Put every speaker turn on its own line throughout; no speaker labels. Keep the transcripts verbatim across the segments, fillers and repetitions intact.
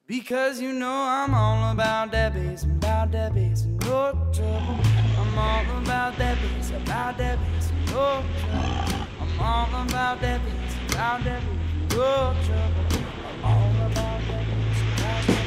Because you know I'm all about that bass, about that bass, and no trouble. I'm all about that bass, about that bass, and no trouble. I'm all about that bass, about that bass, and no trouble. I'm all about that bass, about that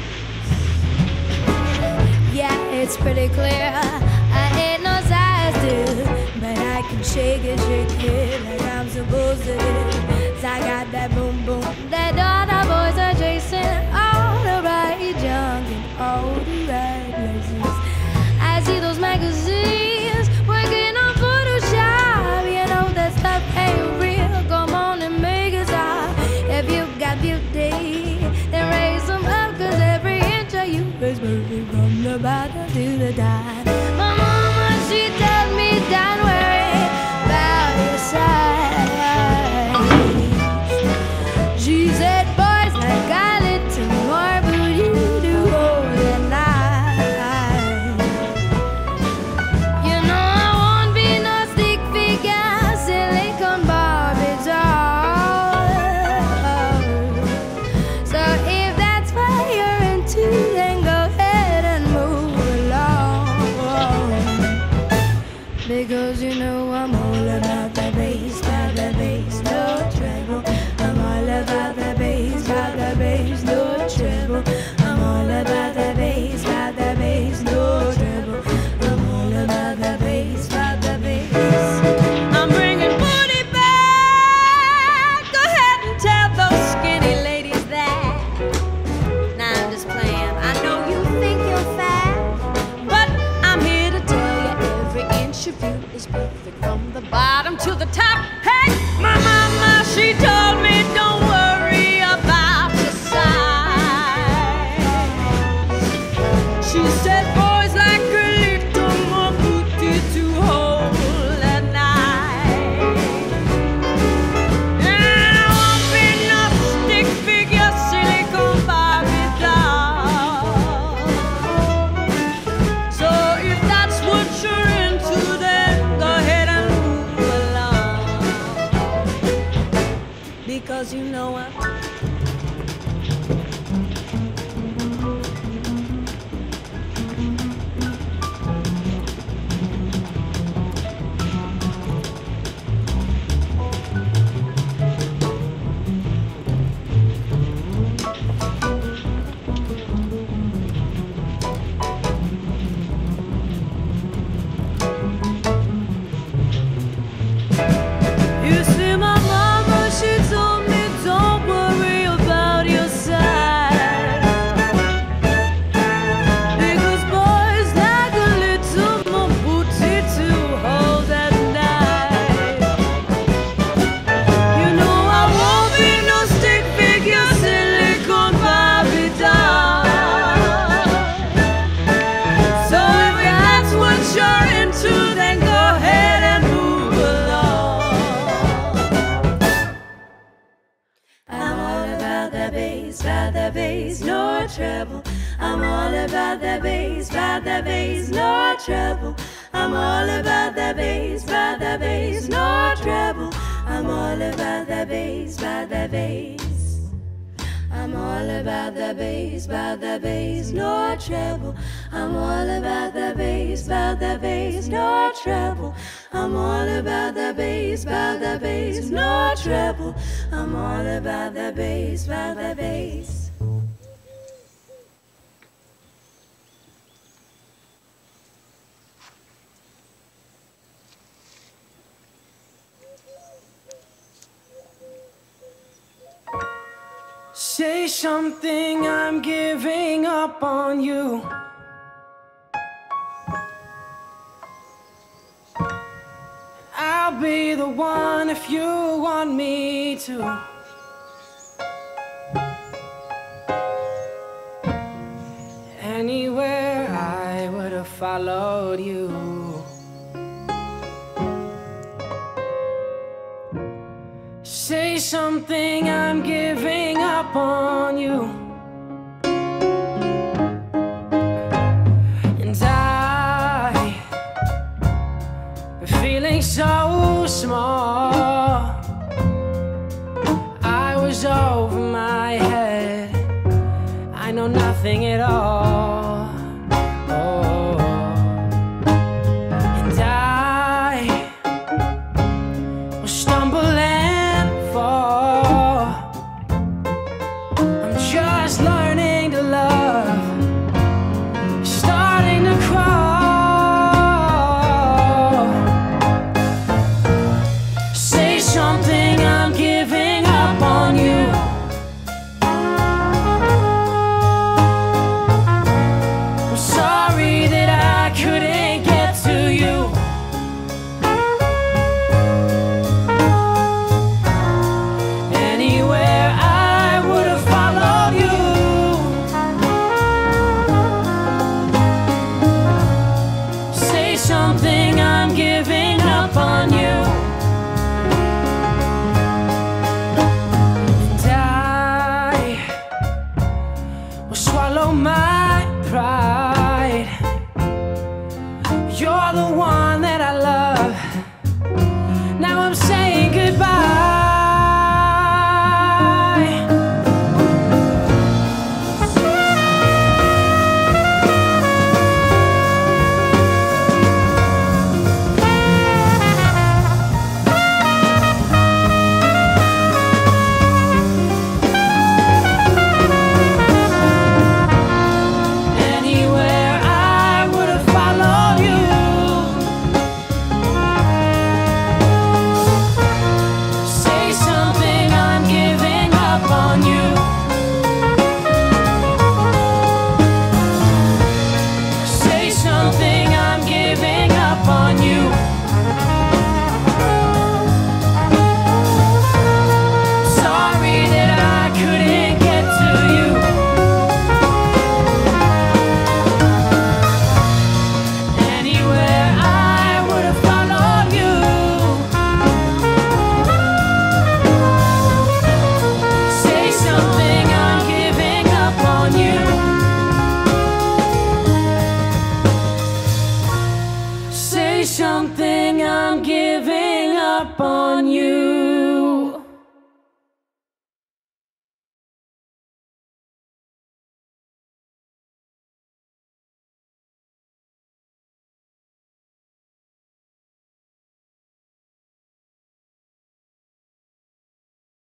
bass.
Yeah, it's pretty clear I ain't no size two, but I can shake it, shake it like I'm supposed to do. 'Cause I got that boom boom that all the boys are chasing, all the right junk in all the right places. I see those magazines working on Photoshop. You know that stuff ain't real. Come on and make it stop. If you got beauty, then raise them up, 'cause every inch of you is perfect from the bottom to the top. My mama, she told me, don't worry about your size. She said, boys like I little more, but you do more than I. You know I won't be no stick figure, silicone Barbie doll. So if that's what you're into, then go ahead and move along. Because you know I'm all about the bass, about the bass, no treble. I'm all about the bass, about the bass, no treble. I'm all about the bass, about the bass, no treble. I'm all about the bass, about the bass. I'm bringing booty back. Go ahead and tell those skinny ladies that. Nah, I'm just playing. I know you think you're fat, but I'm here to tell you every inch of you is perfect from the bottom to the top. Hey, my mama, she told me don't worry about your size. She said boys like a little more booty to hold at night. And I won't be no stick figure, silicone Barbie doll. So if that's what you're into, then go ahead and move along. Because you know I'm You see, my mama, she told me don't worry about your size. Because boys like a little more booty to hold at night. You know I won't be no stick figure, silicone Barbie doll. So if that's what you're into, then go ahead and move along. I'm all about the bass, about the bass, no treble. I'm all about the bass, about the bass, no treble. I'm all about the bass, about the bass, no treble. I'm all about the bass, about the bass. I'm all about the bass, about the bass, no treble. I'm all about the bass, about the bass, no treble. I'm all about the bass, about the bass, no treble. I'm all about the bass, about the bass.
Say something, I'm giving up on you. I'll be the one if you want me to. Anywhere I would have followed you. Say something, I'm giving up on you. And I, feeling so small, I was over my head. I know nothing at all. Oh, and I will stumble and fall. I'm just learning to love, starting to crawl. Say something, I'm giving up on you. I'm sorry that I couldn't get to you. Anywhere I would have followed you. Say something, I'm giving up on you. And I will swallow my pride. You're the one that I love. Now I'm saying goodbye. Anywhere I would have followed you. Say something, I'm giving up on you. Say something, I'm giving up on you. Sorry that I couldn't get to you. Anywhere I would have followed you. Say something, I'm giving up on you. Say something, I'm giving up on you.